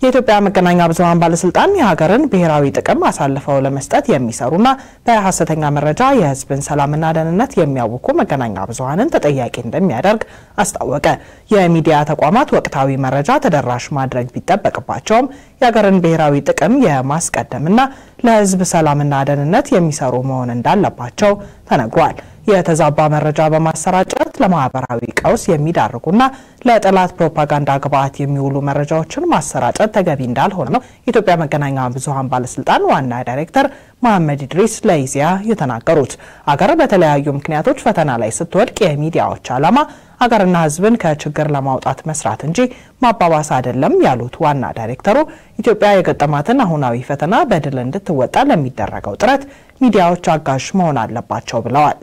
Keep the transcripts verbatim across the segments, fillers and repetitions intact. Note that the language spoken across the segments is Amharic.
የኢትዮጵያ መገናኛ ብዙሃን ባለስልጣን የሀገርን ብሔራዊ ጥቅም አሳልፈው ለመስጠት የሚሰሩና በሐሰተኛ መረጃ የህዝብን ሰላምና ደህንነት የሚያውኩ መገናኛ ብዙሃንን ተጠያቂ እንደሚያደርግ አስታወቀ። የሚዲያ ተቋማት ወቅታዊ መረጃ ተደራሽ ማድረግ ቢጠበቅባቸውም የሀገርን ብሔራዊ ጥቅም የማስቀደምና ለህዝብ ሰላምና ደህንነት የሚሰሩ መሆን እንዳለባቸው ተነግሯል። የተዛባ መረጃ በማሰራጨት ለማህበራዊ ቀውስ የሚዳርጉና ለጠላት ፕሮፓጋንዳ ግብዓት የሚውሉ መረጃዎችን ማሰራጨት ተገቢ እንዳልሆነ ነው የኢትዮጵያ መገናኛ ብዙሃን ባለስልጣን ዋና ዳይሬክተር መሐመድ ኢድሪስ ለኢዜአ የተናገሩት። አገር በተለያዩ ምክንያቶች ፈተና ላይ ስትወድቅ የሚዲያዎች ዓላማ አገርና ህዝብን ከችግር ለማውጣት መስራት እንጂ ማባባስ አይደለም ያሉት ዋና ዳይሬክተሩ ኢትዮጵያ የገጠማትን አሁናዊ ፈተና በድል እንድትወጣ ለሚደረገው ጥረት ሚዲያዎች አጋዥ መሆን አለባቸው ብለዋል።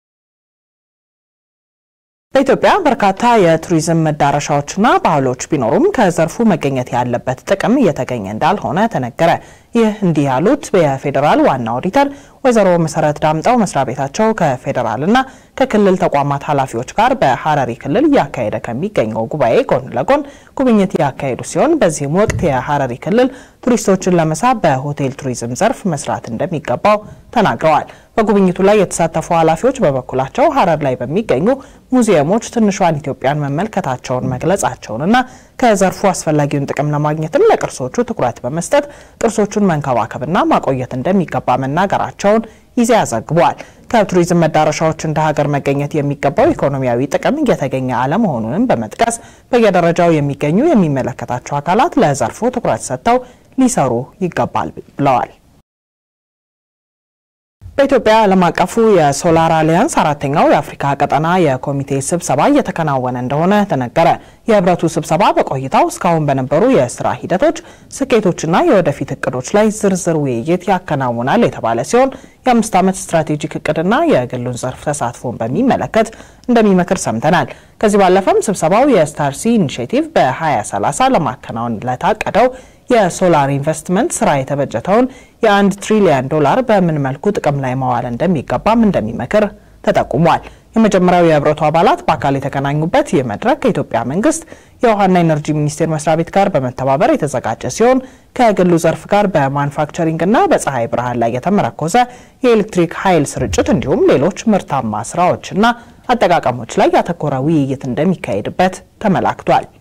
በኢትዮጵያ በርካታ የቱሪዝም መዳረሻዎችና ባህሎች ቢኖሩም ከዘርፉ መገኘት ያለበት ጥቅም እየተገኘ እንዳልሆነ ተነገረ። ይህ እንዲህ ያሉት የፌደራል ዋና ኦዲተር ወይዘሮ መሰረት ዳምጠው መስሪያ ቤታቸው ከፌደራልና ከክልል ተቋማት ኃላፊዎች ጋር በሐረሪ ክልል ያካሄደ ከሚገኘው ጉባኤ ጎን ለጎን ጉብኝት ያካሄዱ ሲሆን በዚህም ወቅት የሐረሪ ክልል ቱሪስቶችን ለመሳብ በሆቴል ቱሪዝም ዘርፍ መስራት እንደሚገባው ተናግረዋል። በጉብኝቱ ላይ የተሳተፉ ኃላፊዎች በበኩላቸው ሐረር ላይ በሚገኙ ሙዚየሞች ትንሿን ኢትዮጵያን መመልከታቸውን መግለጻቸውንና ከዘርፉ አስፈላጊውን ጥቅም ለማግኘትም ለቅርሶቹ ትኩረት በመስጠት ቅርሶቹን መንከባከብና ማቆየት እንደሚገባ መናገራቸውን ኢዜአ ዘግቧል። ከቱሪዝም መዳረሻዎች እንደ ሀገር መገኘት የሚገባው ኢኮኖሚያዊ ጥቅም እየተገኘ አለመሆኑንም በመጥቀስ በየደረጃው የሚገኙ የሚመለከታቸው አካላት ለዘርፉ ትኩረት ሰጥተው ሊሰሩ ይገባል ብለዋል። በኢትዮጵያ ዓለም አቀፉ የሶላር አሊያንስ አራተኛው የአፍሪካ ቀጠና የኮሚቴ ስብሰባ እየተከናወነ እንደሆነ ተነገረ። የህብረቱ ስብሰባ በቆይታው እስካሁን በነበሩ የስራ ሂደቶች ስኬቶችና የወደፊት እቅዶች ላይ ዝርዝር ውይይት ያከናውናል የተባለ ሲሆን የአምስት ዓመት ስትራቴጂክ እቅድና የግሉን ዘርፍ ተሳትፎን በሚመለከት እንደሚመክር ሰምተናል። ከዚህ ባለፈም ስብሰባው የስታርሲ ኢኒሼቲቭ በ2030 ለማከናወን ለታቀደው የሶላር ኢንቨስትመንት ስራ የተበጀተውን የአንድ ትሪሊዮን ዶላር በምን መልኩ ጥቅም ላይ ማዋል እንደሚገባም እንደሚመክር ተጠቁሟል። የመጀመሪያው የህብረቱ አባላት በአካል የተገናኙበት የመድረክ ከኢትዮጵያ መንግስት የውሃና ኢነርጂ ሚኒስቴር መስሪያ ቤት ጋር በመተባበር የተዘጋጀ ሲሆን ከግሉ ዘርፍ ጋር በማኑፋክቸሪንግና በፀሐይ ብርሃን ላይ የተመረኮዘ የኤሌክትሪክ ኃይል ስርጭት እንዲሁም ሌሎች ምርታማ ስራዎችና አጠቃቀሞች ላይ ያተኮረ ውይይት እንደሚካሄድበት ተመላክቷል።